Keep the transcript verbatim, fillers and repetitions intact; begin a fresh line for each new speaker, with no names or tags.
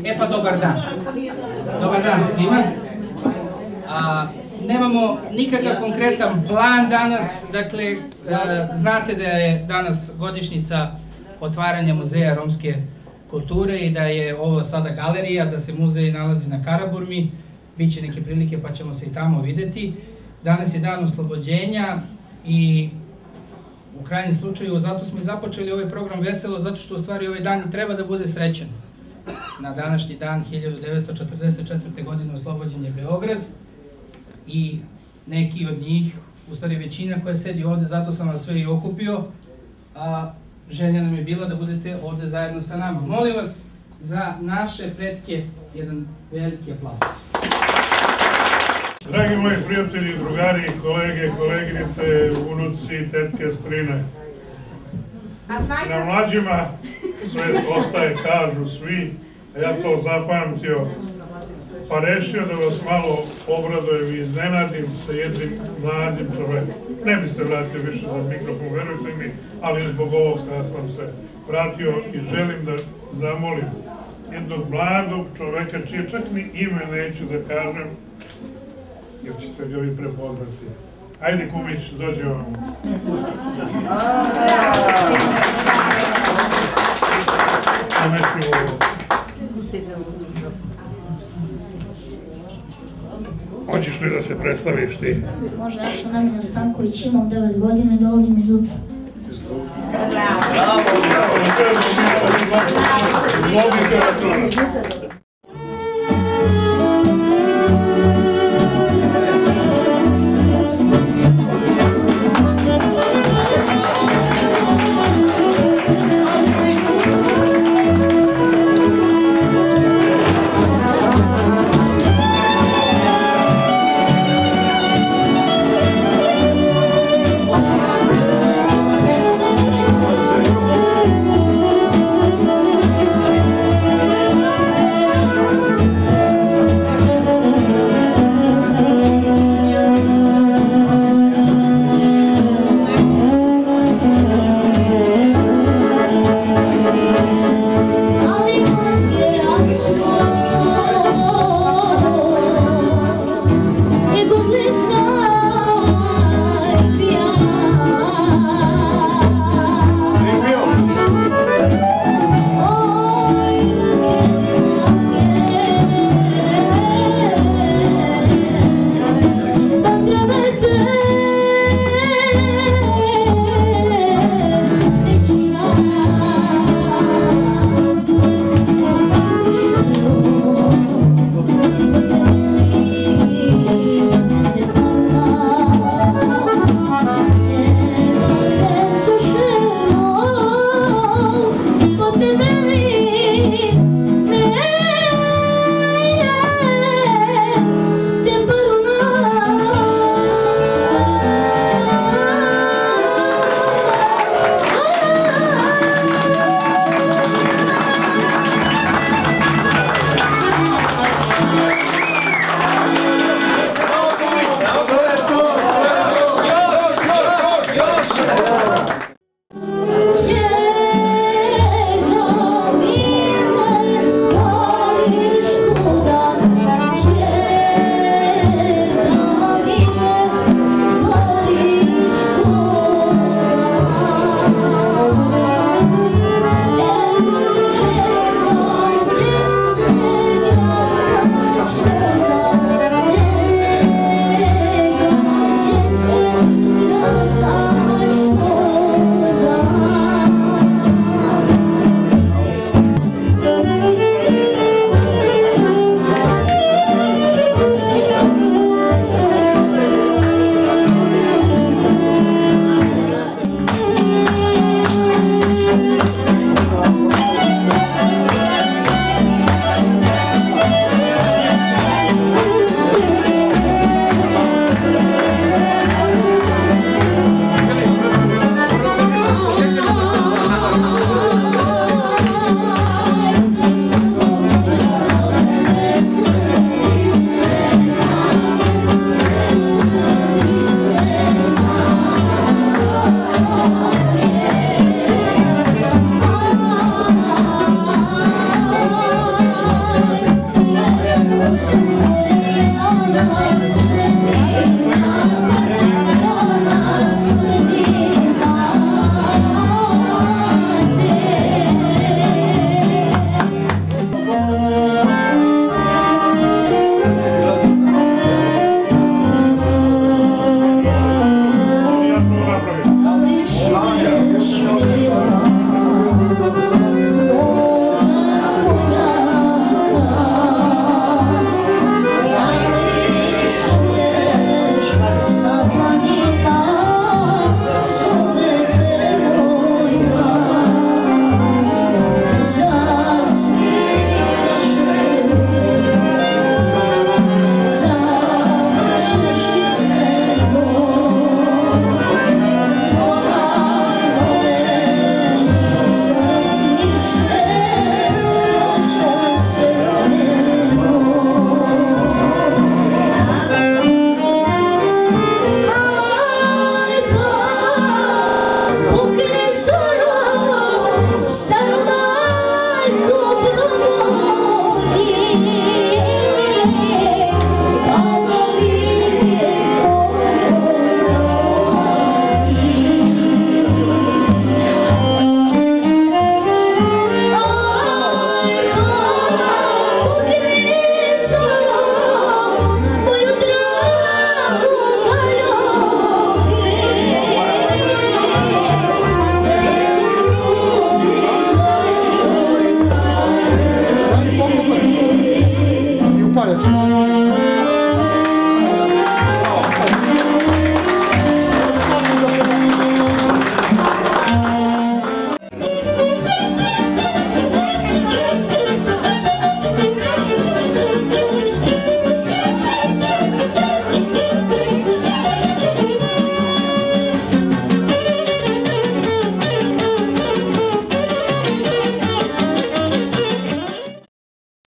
E pa dobar dan. Dobar dan svima. A, nemamo nikakav konkretan plan danas, dakle, e, znate da je danas godišnjica otvaranja Muzeja romske kulture i da je ovo sada galerija, da se muzej nalazi na Karaburmi, bit će neke prilike pa ćemo se i tamo videti. Danas je dan oslobođenja i u krajnjem slučaju zato smo i započeli ovaj program veselo, zato što u stvari ovaj dan i treba da bude srećan. Na današnji dan hiljadu devetsto četrdeset četvrte. godine oslobođen je Beograd i neki od njih, u stvari većina koja sedi ovde, zato sam vas sve i okupio, a želja nam je bila da budete ovde zajedno sa nama. Molim vas za naše pretke jedan veliki aplauz.
Dragi moji prijatelji, drugari, kolege, koleginice, unuci, tetke, strine. Na mlađima sve ostaje, kažu svi, a ja to zapamtio, pa rešio da vas malo obradujem i iznenadim sa jednim mladim čovekom. Ne bi se vratio više za mikrofon, verujte mi, ali zbog ovog kada sam se vratio i želim da zamolim jednog mladog čoveka, čije čak ni ime neću da kažem, jer ćete ga vi prepoznati. Ajde, kumić, dođe vam. Namesti ovo. Hoćeš li da se predstaviš ti?
Može, ja sam Nemanja Stanković, imam devet godina i dolazim iz Uca.
Bravo! Bravo!
Thank you.